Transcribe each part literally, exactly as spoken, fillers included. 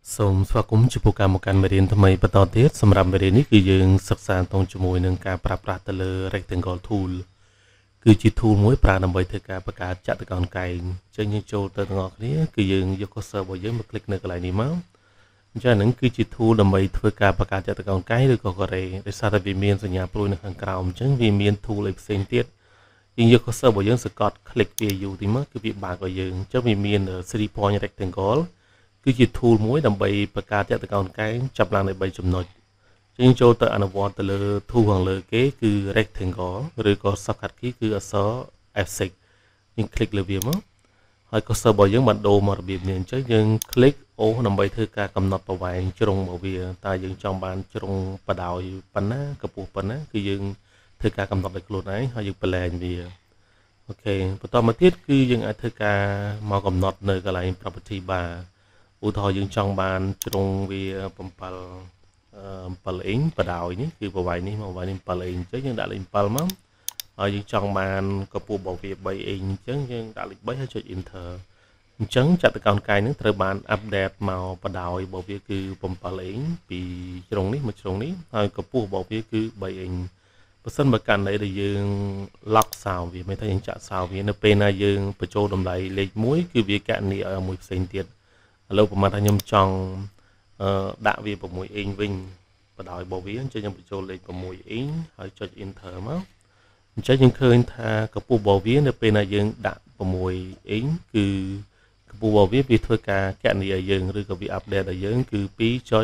សូមស្វាគមន៍ចំពោះការមកកាន់មេរៀនថ្មីបន្តទៀតសម្រាប់មេរៀននេះគឺយើងសិក្សាតងជាមួយនឹងការប្រើប្រាស់ទៅលើ rectangle tool គឺជា tool មួយប្រើដើម្បីធ្វើការបង្កើតចតុកោណកែងអញ្ចឹងយើងចូលទៅទាំងអស់គ្នាគឺយើងយក cursor របស់យើងមកคลิกនៅកន្លែងនេះមកអញ្ចឹងហ្នឹងគឺជា tool ដើម្បីធ្វើការបង្កើតចតុកោណកែងឬក៏ array ដោយសារតែវាមានសញ្ញាព្រួយនៅខាងក្រោមអញ្ចឹងវាមាន tool ឯផ្សេងទៀតយើងយក cursor របស់យើងសកត់ click វាយូរទីមកគឺវាបើកឲ្យយើងអញ្ចឹងវាមាន three point rectangle គឺជា tool មួយដើម្បីបង្កើតចតុកោណកែងចាប់ឡើងដោយthreeចំណុចយើងចូលទៅអនុវត្តទៅលើ tool ខាងលើគេគឺ rectangle ឬក៏ shortcut key គឺអក្សរ F six យើង click លើវាមកហើយ cursor របស់យើងបានដូរមករបៀបនេះអញ្ចឹងយើង click O ដើម្បីធ្វើការកំណត់ប្រវែងជ្រុងរបស់វាតើយើងចង់បានជ្រុងបដោយប៉ុណ្ណាកម្ពស់ប៉ុណ្ណាគឺយើងធ្វើការកំណត់ដោយខ្លួនឯងហើយយើងបន្លែងវាអូខេបន្តមកទៀតគឺយើងអាចធ្វើការមកកំណត់នៅកន្លែង property bar ឧទាហរណ៍យើងចង់បានជ្រុងវាseven sevenអ៊ីងបដោយនេះគឺប្រវែងនេះមកប្រវែងនេះsevenអ៊ីងអញ្ចឹងយើងដាក់លេខsevenមកហើយយើងចង់បានកម្ពស់របស់វាthreeអ៊ីងអញ្ចឹងយើងដាក់លេខthreeហើយចុច enter អញ្ចឹងចតុកោណកែងនឹងត្រូវបាន update មកបដោយរបស់វាគឺsevenអ៊ីងពីជ្រុងនេះមកជ្រុងនេះហើយកម្ពស់របស់វាគឺthreeអ៊ីងបើសិនបើករណីដែលយើង lock សោវាមិនថាយើងចាក់សោវានៅពេលណាយើងបញ្ចូលតម្លៃលេខoneគឺវាកណនីឲ្យមួយផ្សេងទៀតឥឡូវប្រហែលថាខ្ញុំចង់អឺដាក់វាsixអ៊ីងវិញបដោយរបស់វាអញ្ចឹងខ្ញុំបញ្ចូលលេខsixអ៊ីងហើយចុច enter មកអញ្ចឹងយើងឃើញថាកម្ពស់របស់វានៅពេលណាយើងដាក់sixអ៊ីងគឺកម្ពស់របស់វាវាធ្វើការកណនីឲ្យយើងឬក៏វា update ឲ្យយើងគឺtwo five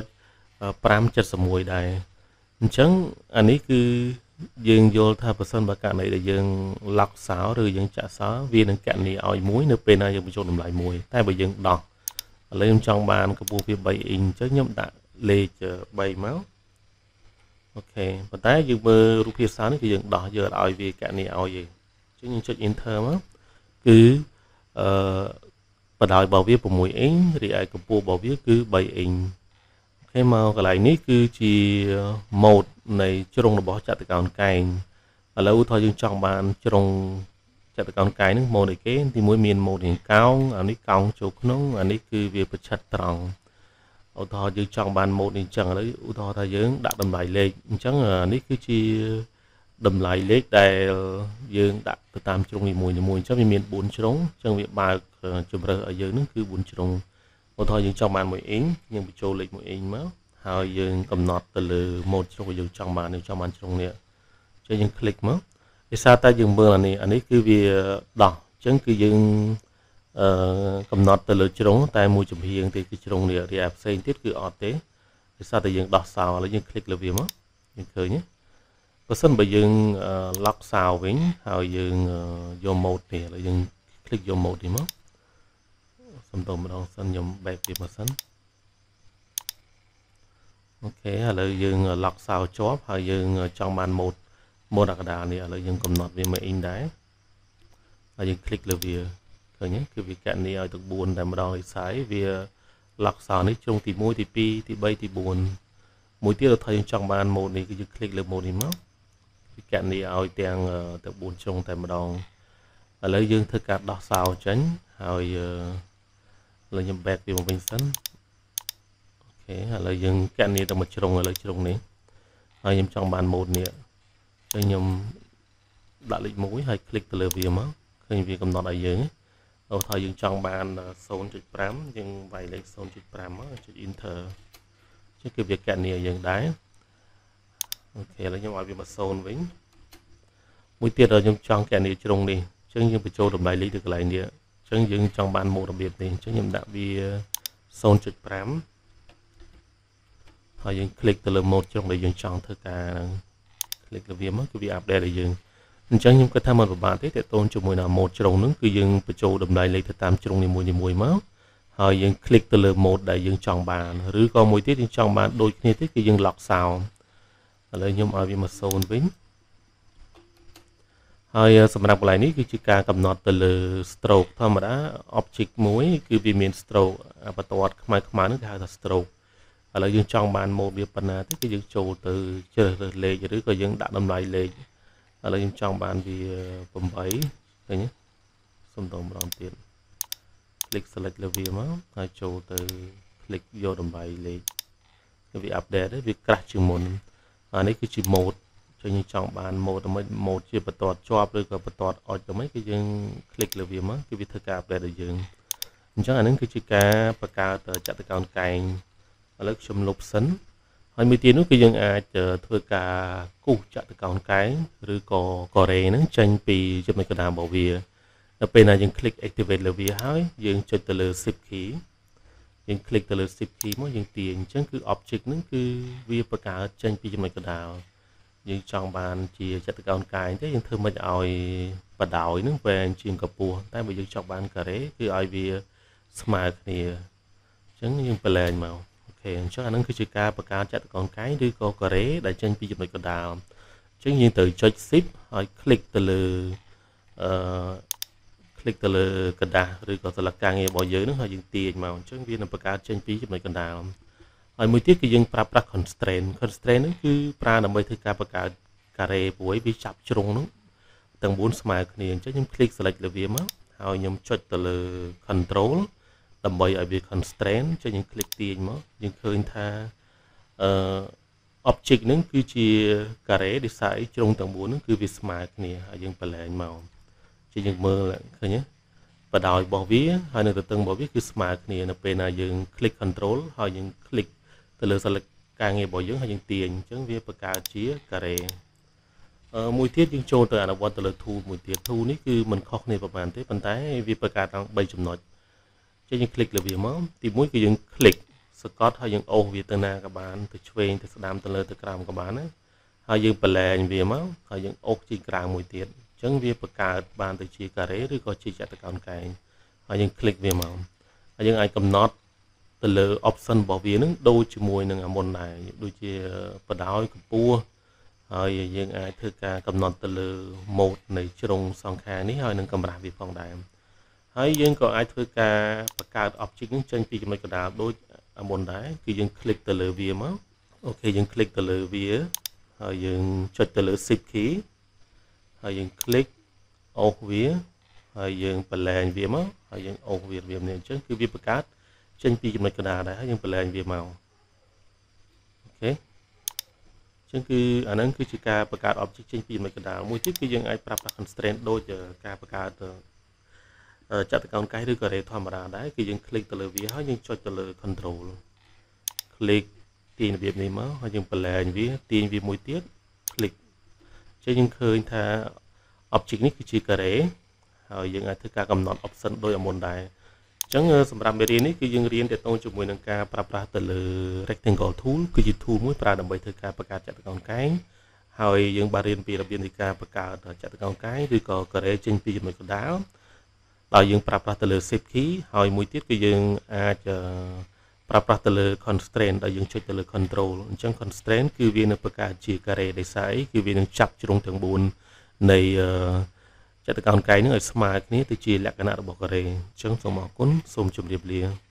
seven oneដែរអញ្ចឹងអានេះគឺយើងយល់ថាប្រសិនបើករណីដែលយើង lock សោឬយើងចាក់សោវានឹងកណនីឲ្យមួយនៅពេលណាយើងបញ្ចូលតម្លៃមួយតែបើយើងដោះឥឡូវខ្ញុំចង់បានកម្ពស់វាthreeអ៊ីងអញ្ចឹងខ្ញុំដាក់លេខthreeមកអូខេប៉ុន្តែយើងមើលរូបភាពសោនេះគឺយើងដោះយកឲ្យវាកណនីឲ្យទេអញ្ចឹងយើងចុច enter មកគឺអឺបដោយរបស់វាsixអ៊ីងរីឯកម្ពស់របស់វាគឺthreeអ៊ីងអូខេមកកន្លែងនេះគឺជា mode នៃជ្រុងរបស់ចតុកោណកែងឥឡូវថាយើងចង់បានជ្រុងចតុកោណកែងហ្នឹងម៉ូដអីគេទីមួយមានម៉ូដរាងកោងអានេះកោងចូលក្នុងអានេះគឺវាប្រឆិតត្រង់ឧទាហរណ៍យើងចង់បានម៉ូដនេះអញ្ចឹងឥឡូវឧទាហរណ៍ថាយើងដាក់តម្លៃលេខអញ្ចឹងនេះគឺជាតម្លៃលេខដែលយើងដាក់ទៅតាមជ្រុងនីមួយៗអញ្ចឹងវាមានfourជ្រុងអញ្ចឹងវាបើកជម្រើសឲ្យយើងនឹងគឺfourជ្រុងឧទាហរណ៍យើងចង់បានoneអ៊ីងយើងបញ្ចូលលេខoneអ៊ីងមកហើយយើងកំណត់ទៅលើម៉ូដជ្រុងយើងចង់បានយើងចង់បានជ្រុងនេះអញ្ចឹងយើង click មកដោយសារតែយើងមើលអានេះអានេះគឺវាដោះអញ្ចឹងគឺយើងអឺកំណត់ទៅលើជ្រុងតែមួយចំហៀងទេគឺជ្រុងនេះរីឯផ្សេងទៀតគឺអត់ទេដោយសារតែយើងដោះសោឥឡូវយើង click លើវាមកយើងឃើញទេបើសិនបើយើង lock សោវិញហើយយើងយក mode នេះឥឡូវយើង click យក mode នេះមកសំដៅម្ដងសិនខ្ញុំ back វាមកសិនអូខេឥឡូវយើង lock សោជាប់ហើយយើងចង់បាន mode mode កណ្ដាលនេះឥឡូវយើងកំណត់វាមួយអ៊ីងដែរហើយយើង click លើវាឃើញទេគឺវាកណនីឲ្យទាំងfourតែម្ដងឯខ្សែវា lock សោនេះជ្រុងទីoneទីtwoទីthreeទីfourមួយទៀតដល់ថាយើងចង់បាន mode នេះគឺយើង click លើ mode នេះមកវាកណនីឲ្យទាំងទាំងfourជ្រុងតែម្ដងឥឡូវយើងធ្វើការដោះសោចេញហើយឥឡូវខ្ញុំ back វាមកវិញសិនអូខេឥឡូវយើងកណនីទៅមួយជ្រុងឥឡូវជ្រុងនេះហើយខ្ញុំចង់បាន mode នេះចឹងខ្ញុំដាក់លេខoneហើយ click ទៅលើវាមកឃើញវាកំណត់ឲ្យយើងឧទាហរណ៍យើងចង់បាន zero point five យើងវាយលេខ zero point five មកចុច enter ចឹងគឺវាកណនីឲ្យយើងដែរអូខេឥឡូវខ្ញុំឲ្យវាមកzeroវិញមួយទៀតដល់ខ្ញុំចង់កណនីជ្រុងនេះចឹងយើងបញ្ចូលតម្លៃលេខទៅកន្លែងនេះចឹងយើងចង់បានម៉ូដរបៀបនេះចឹងខ្ញុំដាក់វា zero point five ហើយយើង click ទៅលើម៉ូដជ្រុងដែលយើងចង់ធ្វើការហ្នឹង click លើវាមកគឺវា update ឲ្យយើងអញ្ចឹងខ្ញុំគិតថាមិនពិបាកទេតើតូនជាមួយនឹងម៉ូដជ្រុងហ្នឹងគឺយើងបញ្ចូលតម្លៃលេខទៅតាមជ្រុងនីមួយៗមកហើយយើង click ទៅលើម៉ូដដែលយើងចង់បានឬក៏មួយទៀតយើងចង់បានដូចគ្នាទេគឺយើង lock សោឥឡូវខ្ញុំឲ្យវាមកzeroវិញហើយសម្រាប់កន្លែងនេះគឺជាការកំណត់ទៅលើ stroke ធម្មតា object មួយគឺវាមាន stroke បន្ទាត់ខ្មៅខ្មៅហ្នឹងគេហៅថា stroke ឥឡូវយើងចង់បានម៉ូដវាប៉ុណ្ណាទេគឺយើងចូលទៅជ្រើសរើសលេខឬក៏យើងដាក់តម្លៃលេខឥឡូវខ្ញុំចង់បានវាeightឃើញទេសុំតម្រងទៀត click select លើវាមកហើយចូលទៅ click យកដើម្បីលេខវា update វា crash ជាងមុនអានេះគឺជា mode ចឹងយើងចង់បាន mode ដើម្បី mode ជាបន្ទាត់ជាប់ឬក៏បន្ទាត់អុចទៅមិនគឺយើង click លើវាមកគឺវាធ្វើការ update ឲ្យយើងអញ្ចឹងអានេះគឺជាការបង្កើតចតុកោណកែងឥឡូវខ្ញុំលុបសិនហើយមួយទៀតនោះគឺយើងអាចធ្វើការគូសចតុកោណកែងឬក៏កូរ៉េហ្នឹងចេញពីចំណុចកណ្ដាលរបស់វាដល់ពេលណាយើង click activate លើវាហើយយើងចុចទៅលើ shift key យើង click ទៅលើ shift key មកយើងទាញអញ្ចឹងគឺ object ហ្នឹងគឺវាបង្កើតចេញពីចំណុចកណ្ដាលយើងចង់បានជាចតុកោណកែងទេយើងធ្វើមិនឲ្យបដោយហ្នឹងវែងជាងកម្ពស់តែបើយើងចង់បានការ៉េគឺឲ្យវាស្មើគ្នាអញ្ចឹងយើងប្រឡែងមកអូខេអញ្ចឹងអាហ្នឹងគឺជាការបង្កើតចតុកោណកែងឬក៏ការ៉េដែលចេញពីចំណុចកណ្ដាលអញ្ចឹងយើងត្រូវចុច shift ហើយ click ទៅលើអឺ click ទៅលើกระดาษឬក៏ស្លឹកការងាររបស់យើងហ្នឹងហើយយើងទាញមកអញ្ចឹងវានឹងបង្កើតចេញពីចំណុចកណ្ដាលហើយមួយទៀតគឺយើងប្រើប្រាស់ constraint constraint ហ្នឹងគឺប្រើដើម្បីធ្វើការបង្កើតការ៉េព្រួយវាចាប់ជ្រុងហ្នឹងទាំងបួនស្មើគ្នាអញ្ចឹងខ្ញុំ click select លើវាមកហើយខ្ញុំចុចទៅលើ control ដើម្បីឲ្យវា constraint អញ្ចឹងយើង click ទាញមកយើងឃើញថាអឺ object ហ្នឹងគឺជាការ៉េដែលសាយជ្រុងទាំងបួនហ្នឹងគឺវាស្មើគ្នាហើយយើងប្រឡែងមកយើងមើលឃើញទេបដោយរបស់វាហើយនៅទទឹងរបស់វាគឺស្មើគ្នានៅពេលណាយើង click control ហើយយើង click ទៅលើ select ការងាររបស់យើងហើយយើងទាញអញ្ចឹងវាបង្កើតជាការ៉េអឺមួយទៀតយើងចូលទៅអនុវត្តទៅលើ tool មួយទៀត tool នេះគឺមិនខុសគ្នាប្រហែលទេប៉ុន្តែវាបង្កើតតាមបីចំណុចអញ្ចឹងយើង click លើវាមកទីមួយគឺយើង click សកត់ហើយយើងអូសវាទៅណាក៏បានទៅឆ្វេងទៅស្ដាំទៅលើទៅក្រោមក៏បានណាហើយយើងប្រឡែងវាមកហើយយើងអូសជាក្រៅមួយទៀតអញ្ចឹងវាបង្កើតបានទៅជាការ៉េឬក៏ជាចតុកោណកែងហើយយើង click វាមកហើយយើងអាចកំណត់ទៅលើ option របស់វានឹងដូចជាមួយនឹងអាមុនដែរដូចជាបដោយកម្ពស់ហើយយើងអាចធ្វើការកំណត់ទៅលើ mode នៃជ្រុងសងខាងនេះហើយនឹងកម្រាស់វាផងដែរហើយយើងក៏អាចធ្វើការបង្កើត object នឹងចេញពីចំណុចកណ្ដាលដូចអាមុនដែរគឺយើង click ទៅលើវាមកអូខេយើង click ទៅលើវាហើយយើងចុចទៅលើ shift keyហើយយើង click អូសវាហើយយើងប្រឡែងវាមកហើយយើងអូសវាវានេះអញ្ចឹងគឺវាបង្កើតចេញពីចំណុចកណ្ដាលដែរហើយយើងប្រឡែងវាមកអូខេអញ្ចឹងគឺអាហ្នឹងគឺជាការបង្កើត object ចេញពីចំណុចកណ្ដាលមួយទៀតគឺយើងអាចប្រើប្រាស់ constraint ដូចការបង្កើតចតុកោណកែងឬក៏ array ធម្មតាដែរគឺយើង click ទៅលើវាហើយយើងចុចទៅលើ control click ទាញរបៀបនេះមកហើយយើងប្រឡែងវាទាញវាមួយទៀត clickចឹងយើងឃើញថា object នេះគឺជាការ៉េហើយយើងអាចធ្វើការកំណត់ option ដោយអាមុនដែរអញ្ចឹងសម្រាប់មេរៀននេះគឺយើងរៀនទាក់ទងជាមួយនឹងការប្រើប្រាស់ទៅលើ rectangle tool គឺជា tool មួយប្រើដើម្បីធ្វើការបង្កើតចតុកោណកែងហើយយើងបានរៀនពីរបៀបនៃការបង្កើតចតុកោណកែងឬក៏ការ៉េចេញពីចំណុចកណ្ដាលដោយយើងប្រើប្រាស់ទៅលើ shift key ហើយមួយទៀតគឺយើងអាចប្រើប្រាស់ទៅលើ constraint ដែលយើងចុចទៅលើ control អញ្ចឹង constraint គឺវានឹងបង្កើតជាការ៉េដែលសាយគឺវានឹងចាប់ជ្រុងទាំងបួននៃចតុកោណកែងនឹងឲ្យស្មើគ្នាទៅជាលក្ខណៈរបស់ការ៉េអញ្ចឹងសូមអរគុណសូមជម្រាបលា